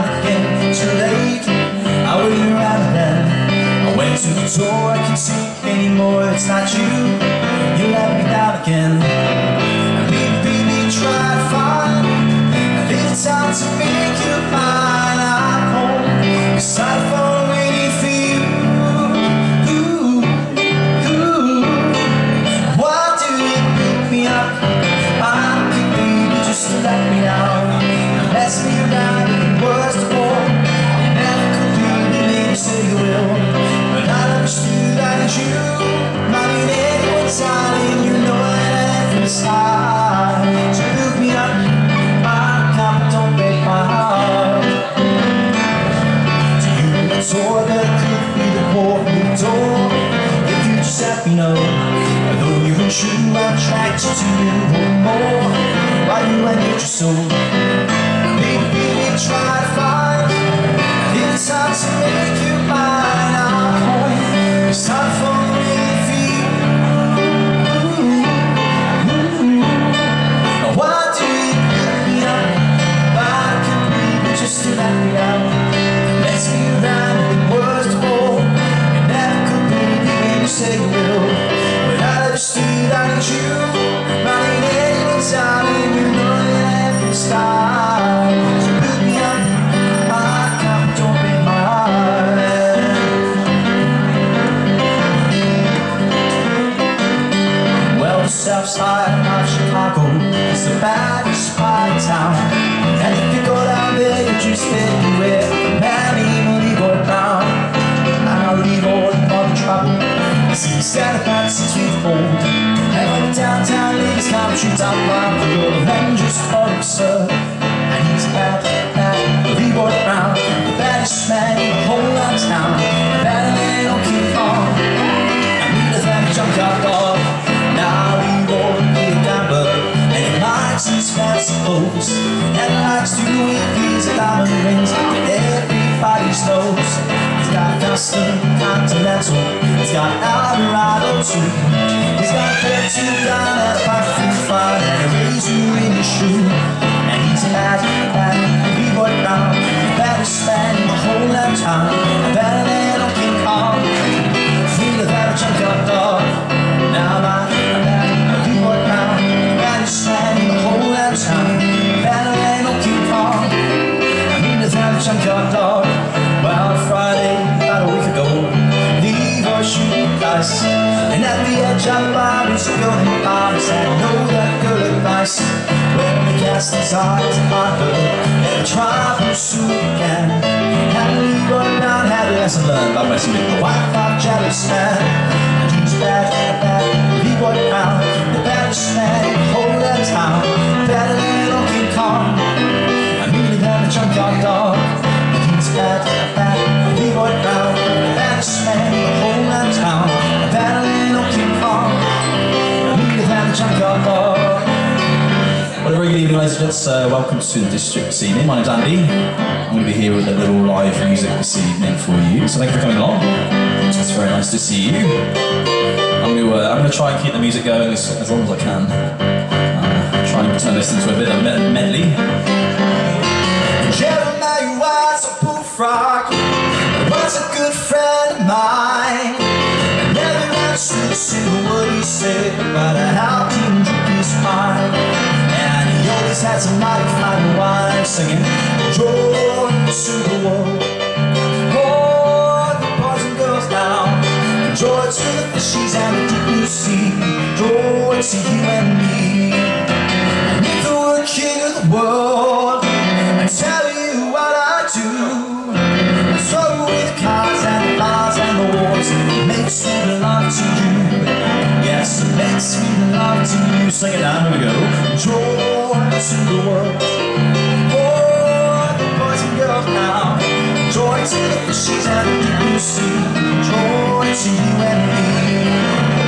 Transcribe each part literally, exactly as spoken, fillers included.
down again. Too late, I waited around again. I went to the door, I can't see anymore. It's not you, you let me down again. And baby, baby, try to find a little time to make you mine. I'm home, beside the phone waiting for you. Ooh, ooh. Why do you pick me up? I'm baby, just to let me down. And mess me around in the worst of all. You never completely made me say you will. But I understood that it's you. Not in anyone's time, you know that I am from the start. So look me up, my cup, don't break my heart. To you, the door that could be the port in the door. If you just let me know, although you and true, I'm attracted to you more. Why you and your soul? Baby, baby, try to find a little time to make you mine. I'm home, it's time for me for you. Why do you pick me up? Why can't we just to let me out? Let's be around the worst of all. You never could believe when you say you will. But I understood that it's you. Not in anyone's time, and you know that I have to start. So look me up, my cup, don't break my heart. Well, the south side of Chicago is the baddest part of town. And if you go down there, you just stay anywhere. Man, even leave all down. And I'll leave all the trouble. See you stand about six feet old. And when the downtown ladies come, shoots out wild for your Avengers call him sir. And he's bad, bad, leave all around. The baddest man in the whole of town. Better than on King Kong. I need a than a junkyard dog. Now he won't be a gambler. And he likes his fancy clothes. And he likes to wear these diamond rings that everybody knows. He's got custom Continental. He's got Alvarado too. He's got a thirty-two gun and a five foot five and a razor in his shoe. And he's a mad, mad B-boy Brown, the baddest man in the whole of town. Better than on King Kong. Feel that a junkyard dog. Now I'm a B-boy Brown, the baddest man in the whole of town. Better than on King Kong. I mean the that a junkyard dog. Well, Friday, about a week ago, leave or shoot dice. And at the edge of the bar is a girl named Iris. And I know that girl looked nice. When we cast his eyes on her, and try to pursue again. And we run down, had a lesson learned by West Middle, the white fox jealous man. And he's bad, bad, he got around. The baddest man in the whole of town. Better than on King Kong. I nearly had a junkyard dog. And he's bad, bad, he got around. The baddest man in the whole of town. Better than on King Kong. I nearly had a junkyard dog. Well, a very good evening, ladies and gents. Uh, welcome to the district this evening. My name's Andy. I'm going to be here with a little live music this evening for you. So thank you for coming along. It's very nice to see you. I'm going to, uh, I'm going to try and keep the music going as, as long as I can. Uh, try and turn this into a bit of a medley. Jeremiah was a bullfrog. He was a good friend of mine. I never understood a single word he said about how he can drink his wine. He always had some mighty fine wine, singing joy to the world. Oh, the boys and girls now, joy to the fishies and the deep blue sea, joy to you and me. And if I were king of the world, I'd tell you what I do. I'd throw away the cards and the bars and the wars. It makes me love to you. Yes, it makes me love to you. Sing it now, here we go. Joy to the world. Oh, the boys and girls now. Joy to the fishies and the deep blue sea. Joy to you and me.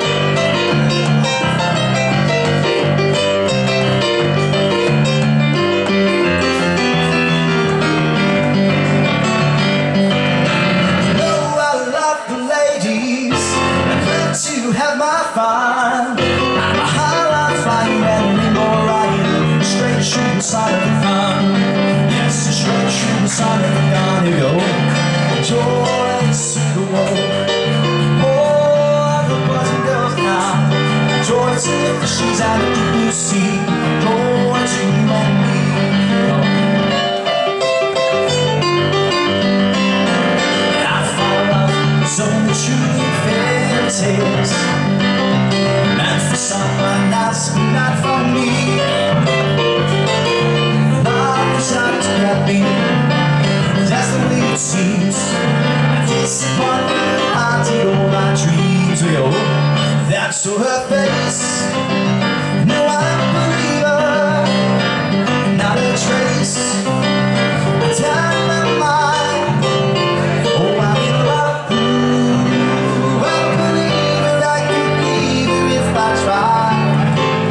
You know I love the ladies. I'm glad to have my fun. I'm a highlight flying and a rainbow riding. Straight shooting side of the fun. Yes, a straight shooting sun and gone to go. Joy is the world. Oh, the boys and girls now. Joy to lift the sheets out of the blue sea. Joy to you and me. I find love is only true in fairy tales. Not for someone else, but not for me. Love is not to get me. That's the way it seems. I disappointed, I did all my dreams. Oh, that's to her face. No, I don't believe her. Not a trace. I tell my mind. Oh, I'm in love. Ooh, I believe her. I could leave her if I tried.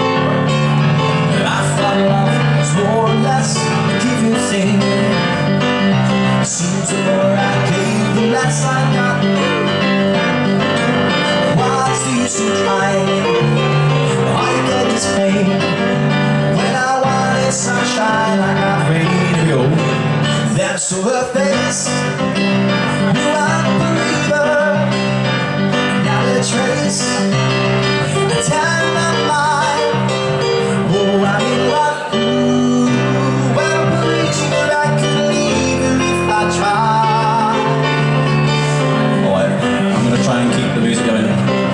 I thought love was more or less a given thing. Seems the more I gave, the less I got. What's the use in trying? All you get is pain. When I wanted sunshine, I got radio. That's to her face. No, I don't believe her. Not a trace. I tell my mind. Oh, I'm in love. Ooh, I don't believe her. I could leave her if I tried. Alright, I'm gonna try and keep the music going.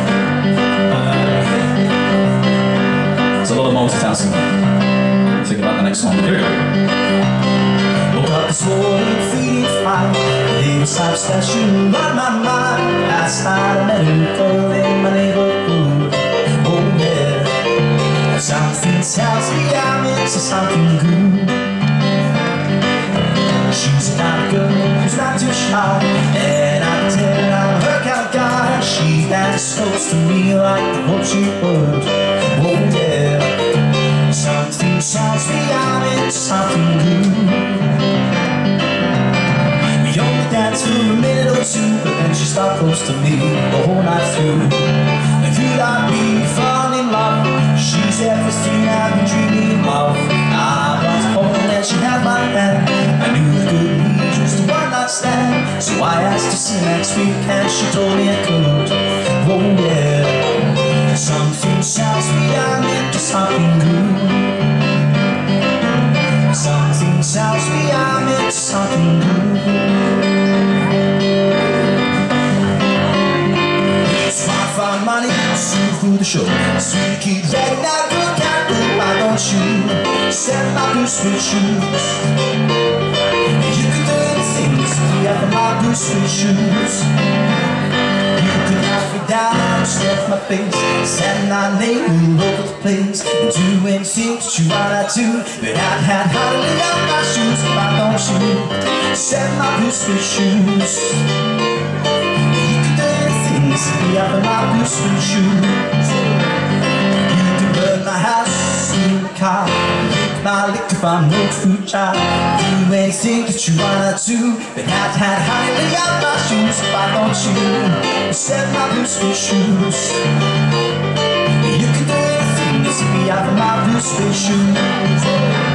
It's a lot of multitasking. Think about the next song. Here we go. Woke up this morning feeling fine. These types that you on my mind. Last night I met a girl in my neighborhood. Oh yeah. Something tells me I'm into something good. She's a kind of girl who's not too shy, and I can tell I'm her kind of guy. She dances close to me like the hope she would. Oh yeah. Something tells me I'm into something good. We only danced for a minute or two, but then she stuck close to me the whole night through. And could I be falling in love? She's everything I've been dreaming of. I was hoping that she had my hand. I knew it could be just a one night stand. So I asked to see next week, and she told me I could. Oh yeah. Something tells me I'm into something good. Something tells me I'm into something good. It's far from money, see through the show. Sweet kid, that night look at me. Why don't you set my blue suede shoes? You could do anything to see out of my blue suede shoes. You could knock me down, step my face, set my name all over the place, and do anything that you wanna do. But I've had hardly out my shoes. Why don't you set my blue suede shoes? You could do anything to see out of my blue suede shoes. You can burn my house in the car, drink my liquor from no food jar, do anything that you wanna do. But I've had hardly out my shoes. Why don't you set my blue suede shoes? You can do anything to see me out of my blue suede shoes.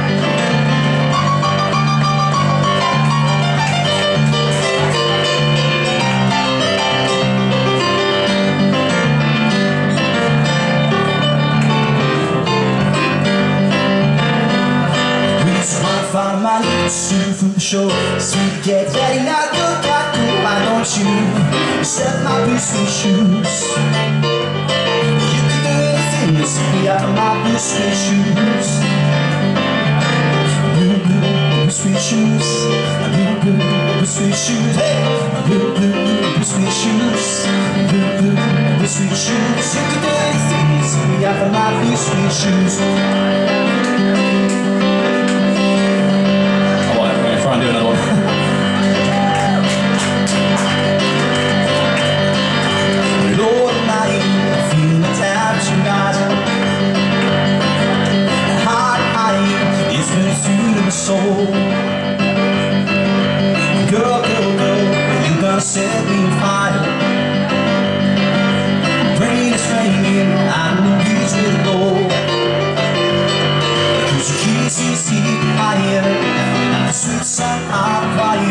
Found my little suit from the shore. Sweet, get ready now, go, go, go. Why don't you set my blue suede shoes? You can do anything to see me out of my blue suede shoes. Blue, blue, blue suede shoes. Blue, blue, blue suede shoes. Hey, blue, blue, blue suede shoes. Blue, blue, blue suede shoes. You can do anything to see me out of my blue suede shoes. Try and do another one. Lord, night, I feel the temperature rising. The heart high is going through my soul. Girl, girl, girl, you gonna set me on fire. Brain is flaming, I'm the beach with a gold. Cause you keep me secret higher. Sweet sun, I'm crying.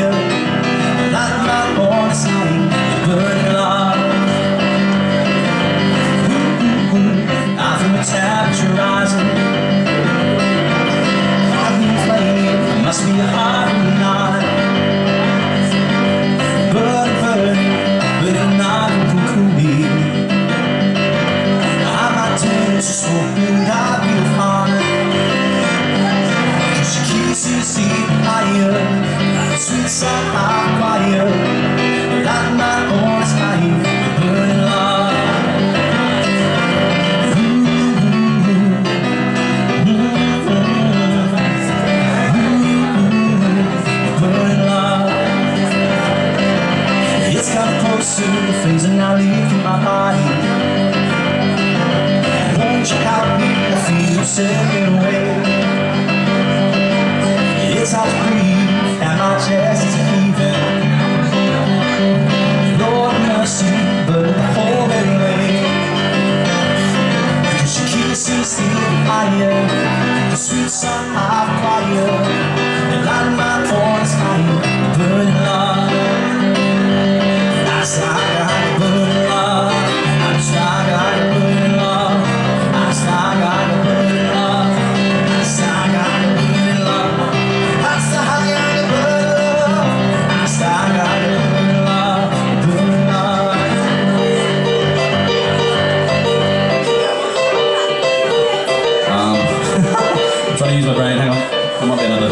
your heart and night. Burn, burn, but you're not even cool me. I might turn to smoke, but I'll be fine. Cause she keeps you seeing higher, like a sweet sapphire choir. Like my own time, burning love. Closer, freezing now, leaving my body. Won't you help me? I feel slipping away. It's hard to breathe, and my chest is heaving. Lord mercy, but the whole anyway. Because she keeps me stealing higher, the sweet sun I've choir. And light my voice higher, burning love. I got burning love. I got burning love. I got burning love. I got burning love. I got burning love. Burning love. Um, I'm trying to use my brain. Hang on. There might be another.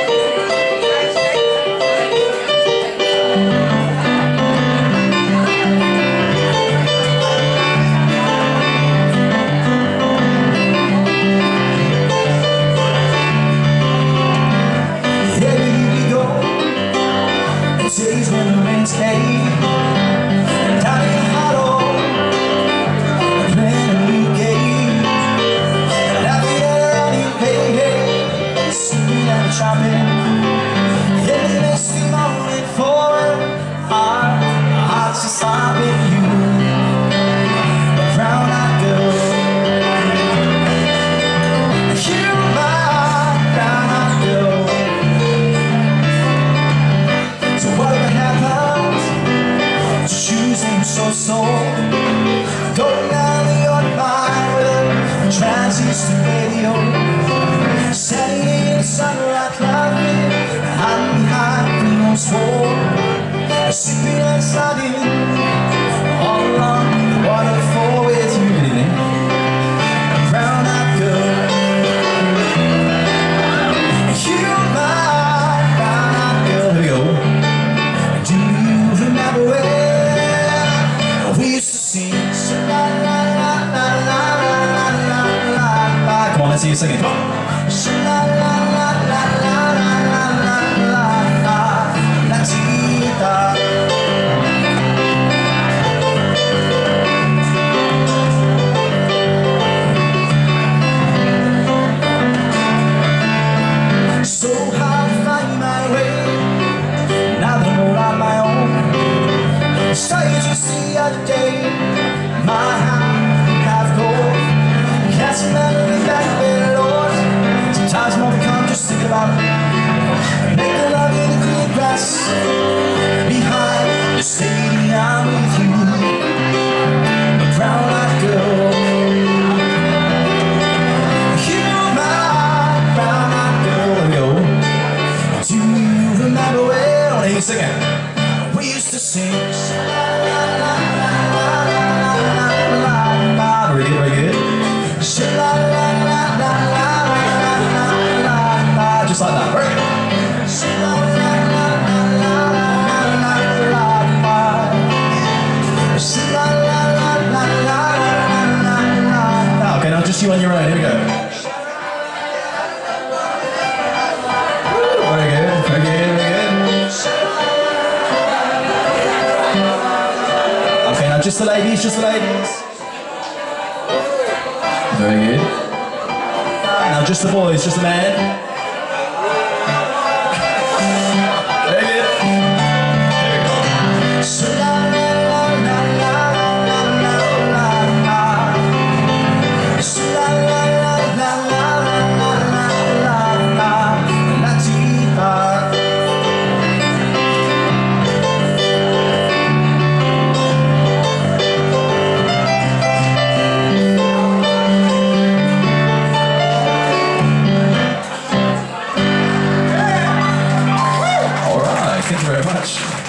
Days when the rains came, and down in your hollow, a plan a new game. And after you're on your hey, hey, singing and chopping, in the misty moment for our hearts to stop at you, a brown-eyed girl. You, my brown-eyed girl. Whatever happens, choosing so-so, going down the old line with a transistor radio, setting in the sunlight laughing, hiding behind the old sword, sipping and sliding all along the waterfall with you, baby, a brown-eyed girl. You, my brown-eyed girl. Here we go. We used to sing la la la la la la la la la. Come on, let's see you singing. Come on. La la la la la la la la la la tita. So how to find my way? Now that I'm all on my own. Started to see the other day, my hand half gold. Can't remember back there, Lord. Sometimes more become just think about it. Make the love in the green grass behind the stadium with you, a brown-eyed girl. You, my brown-eyed girl. Here we go. Do you remember where? When you sing it? We used to sing. Very good, very good. Just like that, right? Okay, now just you on your own. Here we go. Very good, very good, very good. Okay, now just the ladies, just the ladies. Very good. Now just the boys, just the men. Very good. Here we go. Thank you very much.